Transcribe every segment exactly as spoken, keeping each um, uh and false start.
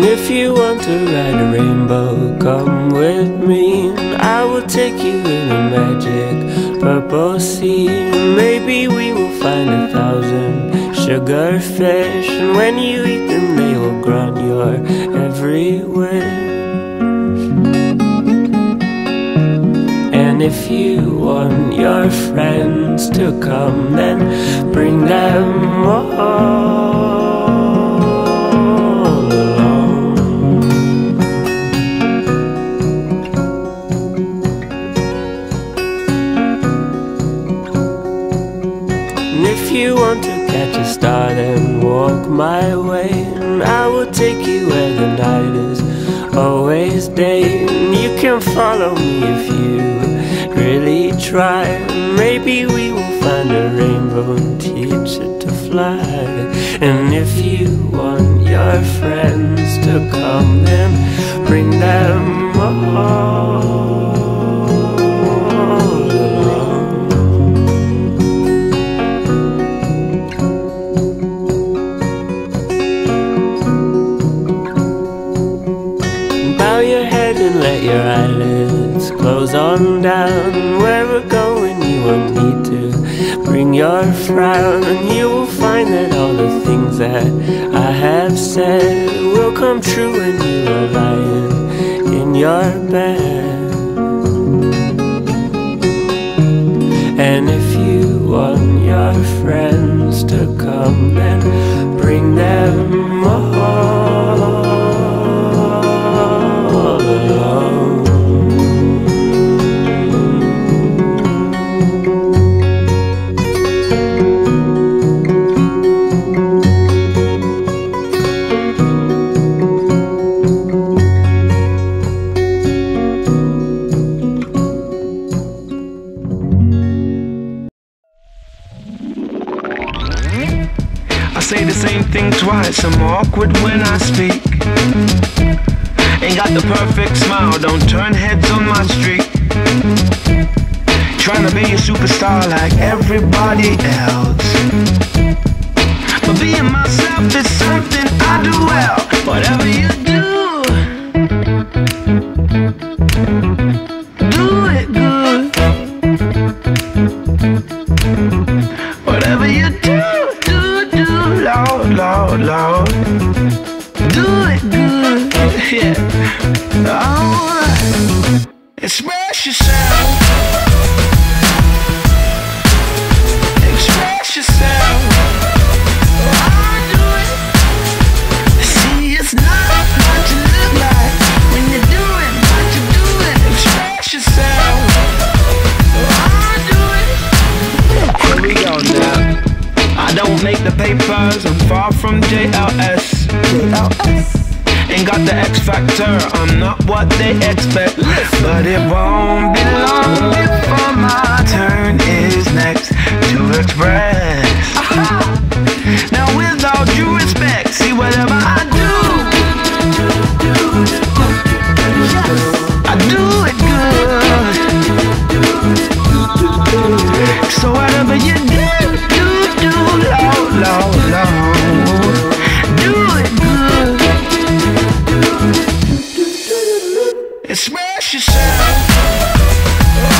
if you want to ride a rainbow, come with me. I will take you in a magic purple sea. Maybe we will find a thousand sugar fish, and when you eat them they will grant your every wish. And if you want your friends to come, then bring them all along. And if you want to catch a star, then walk my way, and I will take you where the night is always day. And you can follow me if you really try. Maybe we will find a rainbow and teach it to fly. And if you want your friends to come, then bring them all along. Bow your head and let your eyelids close on down. Where we're going you won't need to bring your frown, and you will find that all the things that I have said will come true when you are lying in your bed. And if you want your friends to come, then bring them all along. I say the same thing twice, I'm awkward when I speak. Ain't got the perfect smile, don't turn heads on my street. Trying to be a superstar like everybody else, but being myself is something I do well. Whatever you do, do it good. Whatever you do, Lord, Lord, Lord, do it good, yeah, alright. Express yourself, express yourself. I do it. See, it's not what you look like when you do it, but you do it. Express yourself. I do it. Here we go now. I don't make the papers, I'm far from J L S. J L S. Ain't got the X factor, I'm not what they expect. But it won't be long before my turn is next to express. Now with all due respect, see whatever I do, I do it good. So whatever you do, do, loud, loud, loud, do it good. Express yourself.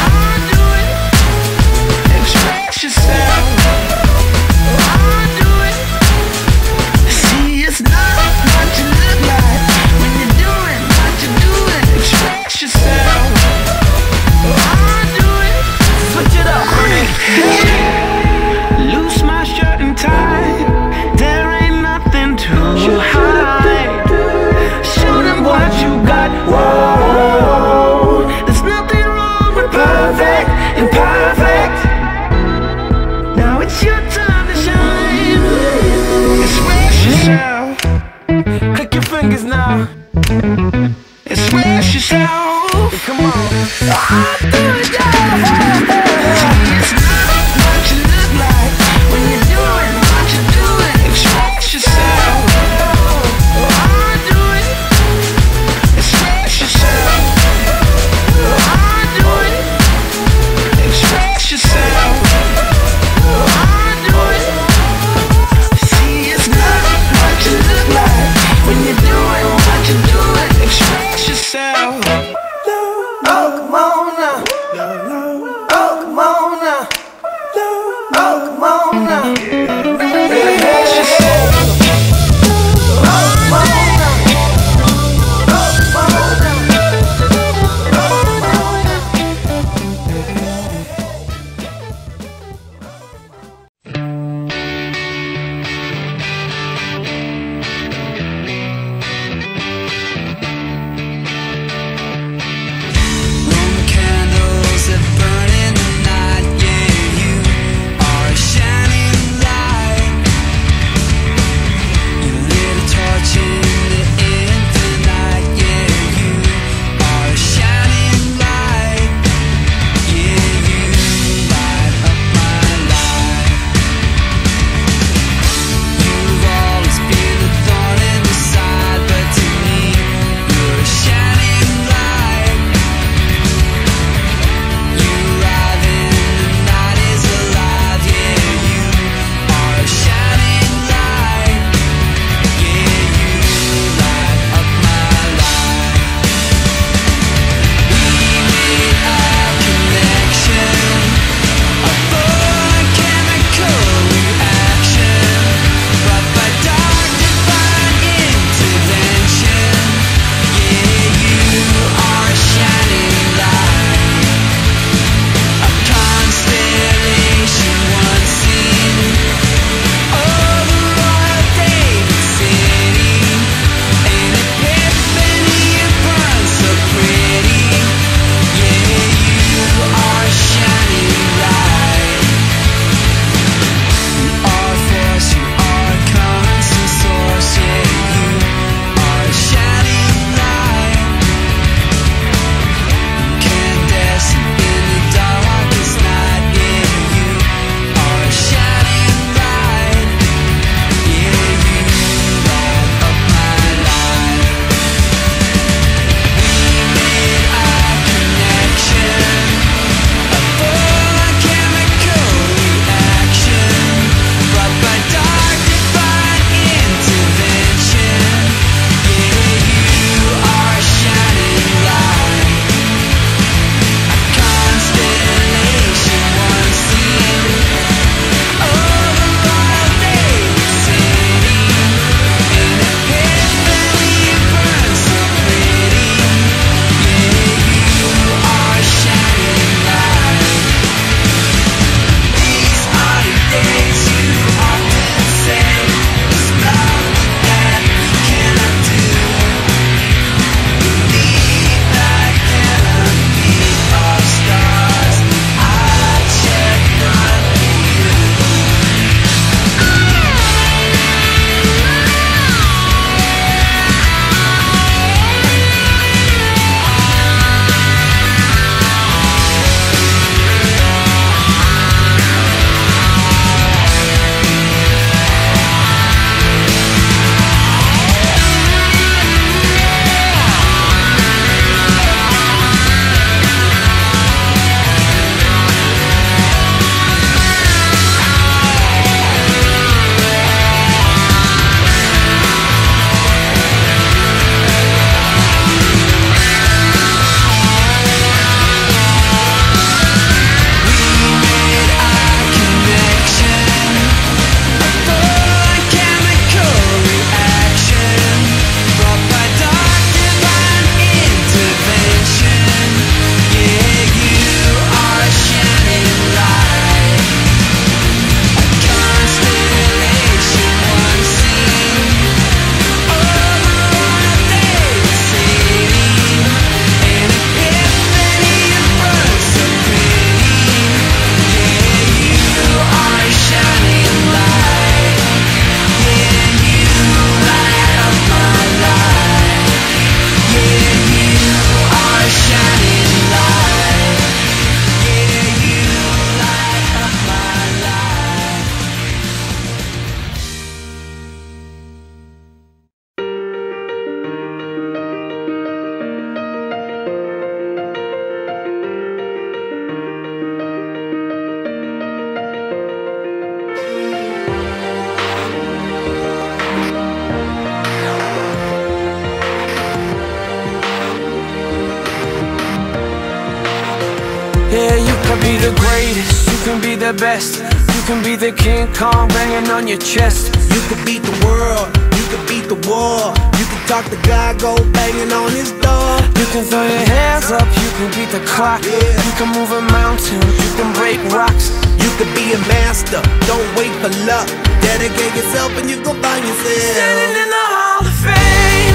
Yeah, you can be the greatest, you can be the best, you can be the King Kong banging on your chest. You could beat the world, you could beat the war. You can talk to God, go banging on his door. You can throw your hands up, you can beat the clock. Yeah. You can move a mountain, you can break rocks. You could be a master, don't wait for luck. Dedicate yourself and you gon' find yourself Standing in the Hall of Fame.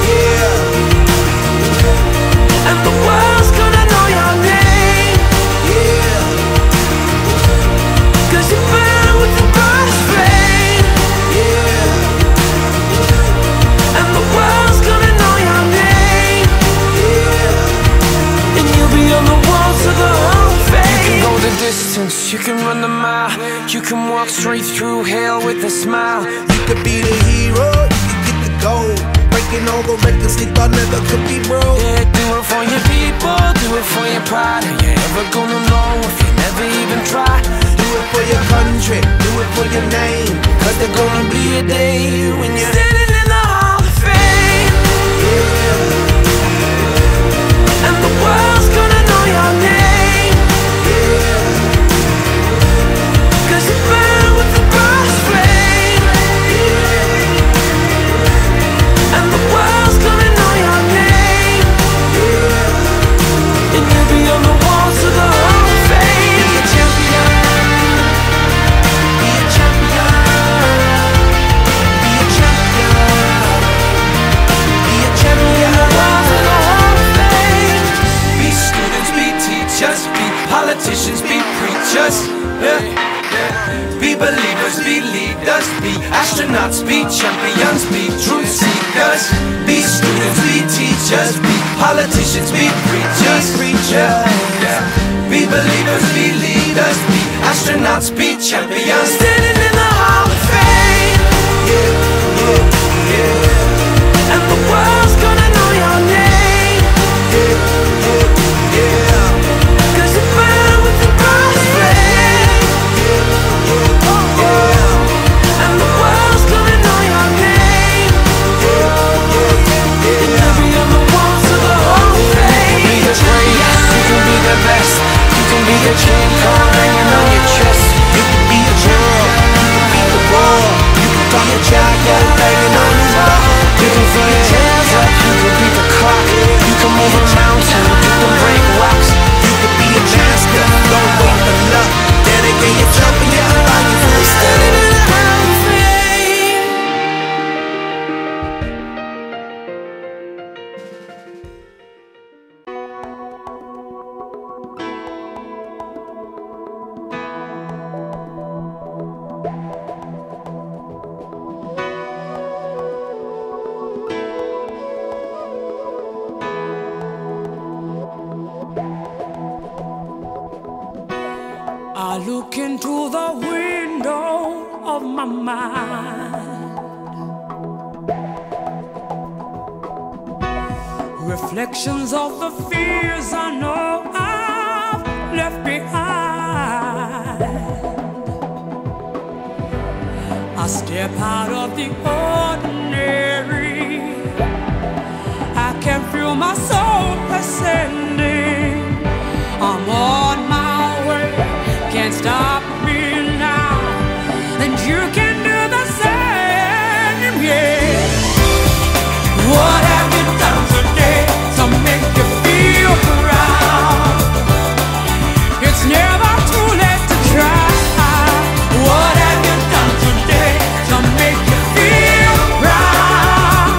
Yeah. And the world's gonna know your name. Yeah. Cause you burn with the brightest flame. Yeah. And the world's gonna know your name. Yeah. And you'll be on the walls of the Hall of Fame. You can go the distance, you can run the mile. You can walk straight through hell with a smile. You could be the hero, you could get the gold. Breaking all the records they thought never could be broke. Yeah, do it for your people, do it for your pride. Are you ever gonna know if you never even try? Do it for your country, do it for your name. Cause there's gonna be a day when you're standing in the Hall of Fame. Yeah. And the world's gonna know your name. Yeah. Cause you burn with the brightest flame. Yeah. And the world's gonna know your name. Yeah. And you'll be on the walls of the Hall of Fame. Be a champion. Be a champion. Be a champion. Be a champion. On the walls of the Hall of Fame. Be students, be teachers, be politicians, be preachers. Yeah. Be believers, be leaders, be astronauts, be champions, be truth seekers. Be students, be teachers, be politicians, be preachers. Yeah, yeah. Be believers, be leaders, be astronauts, be champions. Standing in the Hall of Fame. Yeah, yeah, yeah. And the world's gonna know your name. Yeah, yeah, yeah. Cause you burn with the brightest flame. And the world's gonna know your name. And you'll be on the walls of the Hall of Fame. You can be the greatest, you can be the best, you can be the King Kong hanging on your chest. You can be a girl, you can beat the war. You can talk to God, go banging on his door. You can throw your hands up, you can beat the clock. You can move a mountain, you can break rocks. You can be a master, don't wait for luck. Dedicate yourself and you can find yourself Standing in the Hall of Fame. I look into the window of my mind, reflections of the fears I know I've left behind. I step out of the ordinary, I can feel my soul ascending. I'm on my way, can't stop me now, and you can do the same, yeah. What have you done today to make you feel proud? It's never too late to try. What have you done today to make you feel proud?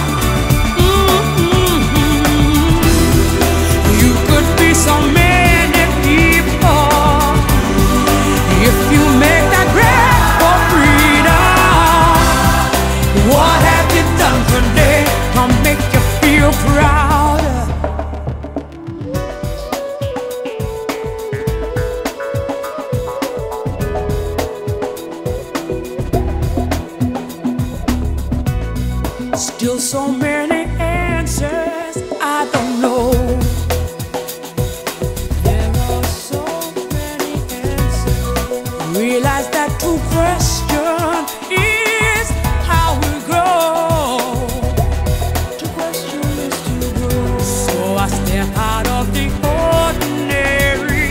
Mm-hmm. You could be so many people if you make that grab for freedom. What have you done today to make you feel proud? Still so many answers I don't know. There are so many answers. Realize that true question is how we grow. To question is to grow. So I step out of the ordinary,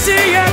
see you